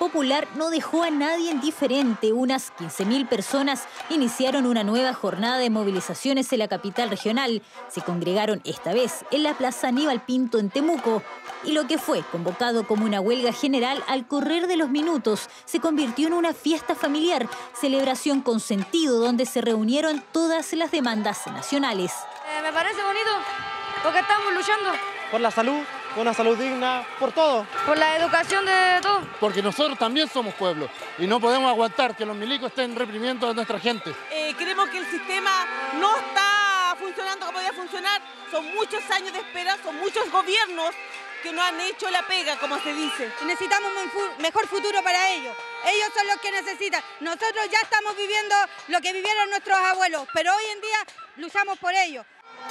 popular no dejó a nadie indiferente. Unas 15.000 personas iniciaron una nueva jornada de movilizaciones en la capital regional. Se congregaron esta vez en la Plaza Aníbal Pinto en Temuco. Y lo que fue convocado como una huelga general, al correr de los minutos se convirtió en una fiesta familiar, celebración con sentido donde se reunieron todas las demandas nacionales. Me parece bonito porque estamos luchando por la salud, una salud digna, por todo. Por la educación de todos. Porque nosotros también somos pueblo y no podemos aguantar que los milicos estén reprimiendo a nuestra gente. Creemos que el sistema no está funcionando como debe funcionar. Son muchos años de espera, son muchos gobiernos que no han hecho la pega, como se dice. Necesitamos un mejor futuro para ellos. Ellos son los que necesitan. Nosotros ya estamos viviendo lo que vivieron nuestros abuelos, pero hoy en día luchamos por ellos.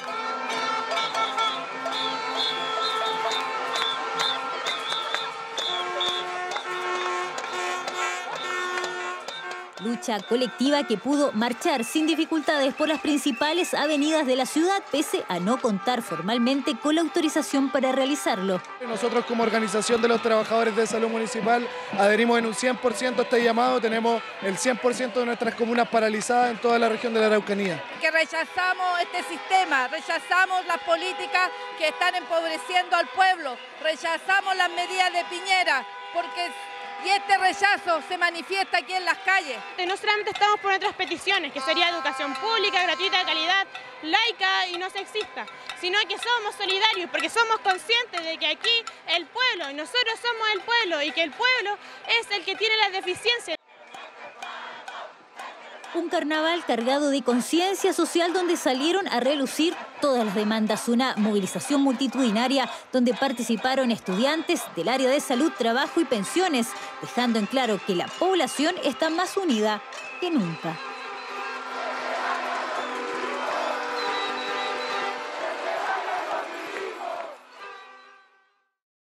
Lucha colectiva que pudo marchar sin dificultades por las principales avenidas de la ciudad, pese a no contar formalmente con la autorización para realizarlo. Nosotros, como organización de los trabajadores de salud municipal, adherimos en un 100% a este llamado. Tenemos el 100% de nuestras comunas paralizadas en toda la región de la Araucanía. Que rechazamos este sistema, rechazamos las políticas que están empobreciendo al pueblo, rechazamos las medidas de Piñera, y este rechazo se manifiesta aquí en las calles. No solamente estamos por nuestras peticiones, que sería educación pública, gratuita, de calidad, laica y no sexista, sino que somos solidarios porque somos conscientes de que aquí el pueblo, y nosotros somos el pueblo, y que el pueblo es el que tiene las deficiencias. Un carnaval cargado de conciencia social donde salieron a relucir todas las demandas. Una movilización multitudinaria donde participaron estudiantes del área de salud, trabajo y pensiones, dejando en claro que la población está más unida que nunca.